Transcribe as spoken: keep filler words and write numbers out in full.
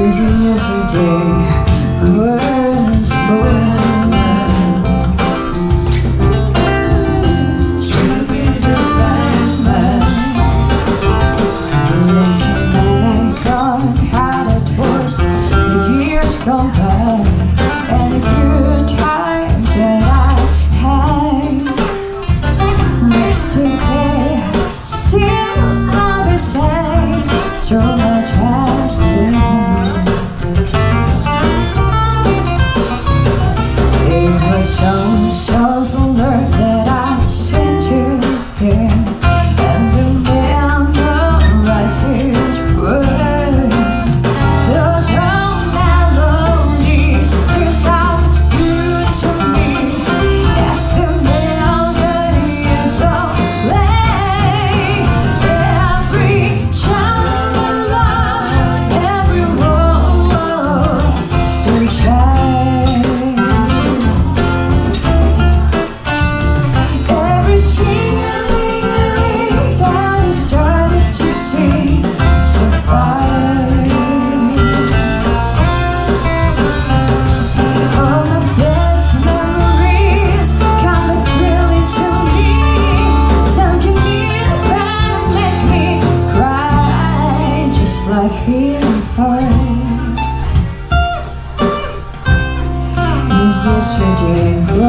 Easy yesterday was born. Should be the right man. Looking back on how it was, the years gone by, and the good times that I had. Next today seem all the same. So much has changed. It was so, so full earth that I sent you here, and the memorizes word. Those old melodies, their sounds good to me, as the melody is on play. Every child of love, every word still shines. Every single that I started to see so fine. All the best memories come back clearly to me. Some can hear that make me cry, just like being fine. Is yesterday